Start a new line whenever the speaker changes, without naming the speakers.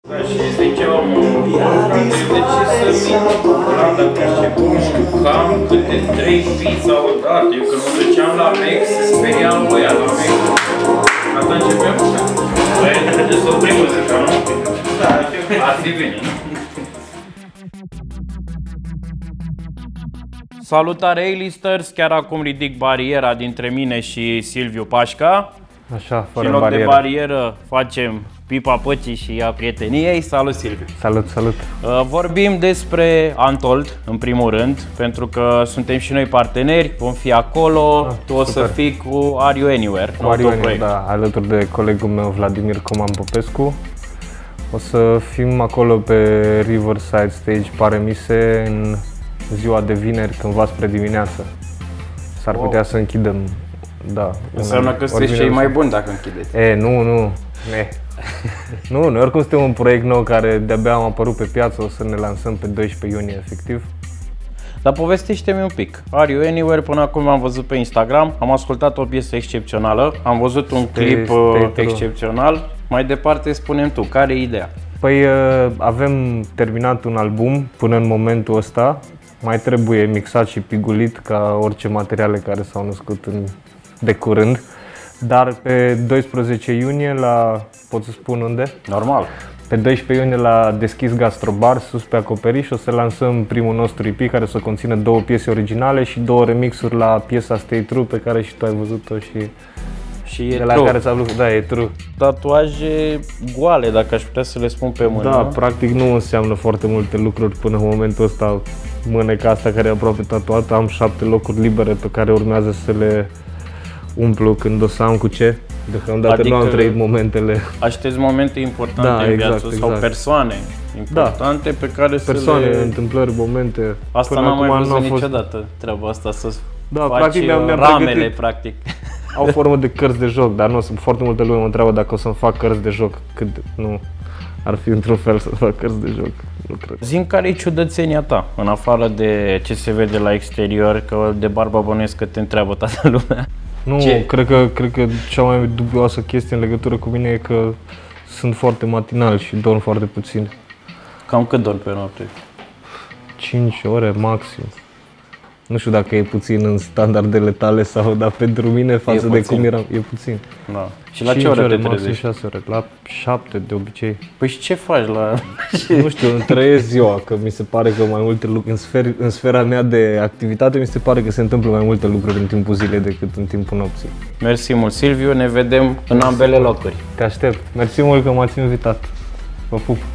Și zice omul, de ce să mi dacă un cam câte 3 pizza odată? Eu când mă duceam la Mex, se speriau ăia la Mex. Asta începem? Băi, trebuie să oprim muzica, nu? Da, ar fi bine, nu? Salutare A-listers, chiar acum ridic bariera dintre mine și Silviu Pașca.
Așa, fără
și în loc
barieră.
de barieră facem pipa păcii și a prieteniei. Salut, Silviu!
Salut, salut!
Vorbim despre Untold, în primul rând, pentru că suntem și noi parteneri, vom fi acolo, tu o să fii cu Are You Anywhere,
cu Are You Anywhere, da, alături de colegul meu Vladimir Coman Popescu. O să fim acolo pe Riverside Stage Paremise în ziua de vineri, cândva spre dimineață. S-ar putea să închidem, da.
Înseamnă că sunteți cei mai buni dacă închideți.
Nu. Noi oricum suntem un proiect nou care de-abia am apărut pe piață, o să ne lansăm pe 12 iunie efectiv.
Dar povestește-mi un pic. Are You Anywhere, până acum am văzut pe Instagram, am ascultat o piesă excepțională, am văzut un clip excepțional. Mai departe spune-mi tu, care e ideea?
Păi avem terminat un album până în momentul ăsta, mai trebuie mixat și pigulit ca orice materiale care s-au născut de curând. Dar pe 12 iunie la, pot să spun unde?
Normal.
Pe 12 iunie la Deschis Gastrobar, sus pe acoperiș, o să lansăm primul nostru EP care să conțină 2 piese originale și 2 remixuri la piesa Stay True pe care și tu ai văzut-o și
e
de la
true.
care ți-a plăcut. Da, e true.
Tatuaje goale, dacă aș putea să le spun pe mână.
Da, practic nu înseamnă foarte multe lucruri până în momentul ăsta. Mâneca asta care e aproape tatuată, am 7 locuri libere pe care urmează să le umplu când o să am cu ce. Deocamdată nu am trăit momentele.
Aștepți momente importante în viață sau persoane importante pe care
persoane, întâmplări, momente.
Asta n-am mai văzut niciodată, treaba asta, să faci
practic,
ramele, practic.
Au formă de cărți de joc, dar nu, sunt foarte multe lume mă întreabă dacă o să-mi fac cărți de joc. Nu ar fi într-un fel să fac cărți de joc, nu cred.
Zi-mi care e ciudățenia ta, în afară de ce se vede la exterior, că de barba bănuiesc că te întreabă toată lumea.
Nu, cred că cea mai dubioasă chestie în legătură cu mine e că sunt foarte matinal și dorm foarte puțin.
Cam cât dormi pe noapte?
5 ore maxim. Nu știu dacă e puțin în standardele tale sau, dar pentru mine față de cum eram, e puțin.
Da. Și la ce ore te trezești?
6 ore, la 7 de obicei.
Păi și ce faci la...
Nu știu, îmi trăiesc ziua, că mi se pare că mai multe lucruri, în sfera mea de activitate, mi se pare că se întâmplă mai multe lucruri în timpul zilei decât în timpul nopții.
Mersi mult, Silviu, ne vedem în ambele locuri.
Te aștept. Mersi mult că m-ați invitat. Vă pup!